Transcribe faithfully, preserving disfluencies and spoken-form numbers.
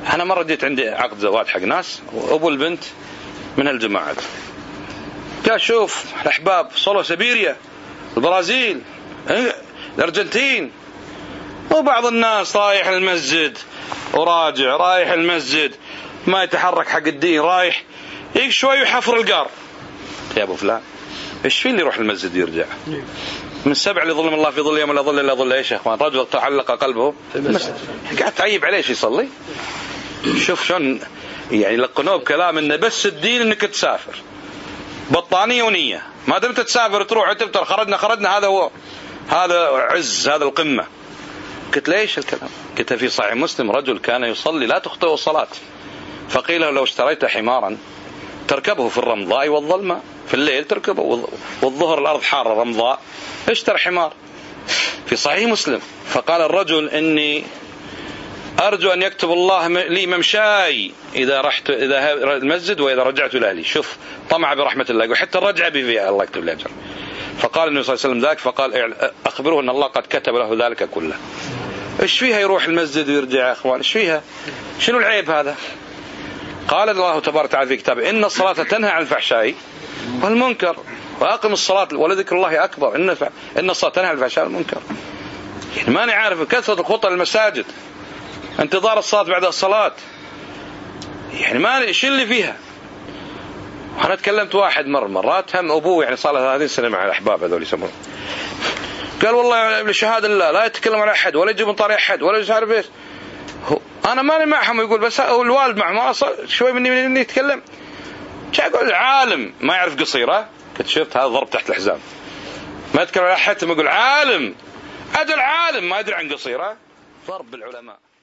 أنا مرة جيت عندي عقد زواج حق ناس وأبو البنت من هالجماعة، قال شوف الأحباب صلوا سيبيريا، البرازيل، الأرجنتين، وبعض الناس رايح المسجد وراجع، رايح المسجد ما يتحرك حق الدين، رايح يك شوي يحفر القار. يا أبو فلان إيش في اللي يروح المسجد ويرجع؟ من السبع اللي ظلم الله في ظل يوم لا ظل إلا ظل إيش يا إخوان؟ رجل تعلق قلبه في المسجد، قاعد تعيب عليه يصلي. شوف شلون يعني لقنوه بكلام إنه بس الدين إنك تسافر، بطانية ونية، ما دمت تسافر تروح وتبتر، خرجنا خرجنا هذا هو، هذا عز، هذا القمة. قلت ليش الكلام؟ قلت في صحيح مسلم رجل كان يصلي لا تخطئه الصلاة، فقيل له لو اشتريت حمارا تركبه في الرمضاء والظلمة، في الليل تركبه والظهر الأرض حارة رمضاء، اشتر حمار. في صحيح مسلم. فقال الرجل إني أرجو أن يكتب الله لي ممشاي إذا رحت إذا المسجد وإذا رجعت إلى أهلي. شوف طمع برحمة الله، يقول حتى الرجعة بفيها الله يكتب لي أجر. فقال النبي صلى الله عليه وسلم ذاك، فقال أخبره أن الله قد كتب له ذلك كله. إيش فيها يروح المسجد ويرجع يا أخوان؟ إيش فيها؟ شنو العيب هذا؟ قال الله تبارك وتعالى في كتابه إن الصلاة تنهى عن الفحشاء والمنكر وأقم الصلاة ولذكر الله أكبر. إن إن الصلاة تنهى عن الفحشاء والمنكر. يعني ما نعرف كثرة الخطى للمساجد، انتظار الصلاة بعد الصلاة، يعني ما ايش اللي فيها. أنا تكلمت واحد مرة مرات هم أبوه يعني صار له ثلاثين سنة مع الأحباب هذول يسمون، قال والله لشهادة الله لا يتكلم على أحد ولا يجيب من طريق أحد ولا مش عارف إيش. أنا ماني معهم، يقول بس الوالد معهم ما شوي مني مني يتكلم. أقول عالم ما يعرف قصيرة، كنت شفت هذا ضرب تحت الحزام، ما يتكلم على أحد، ما يقول عالم، أجل عالم ما يدري عن قصيرة، ضرب بالعلماء.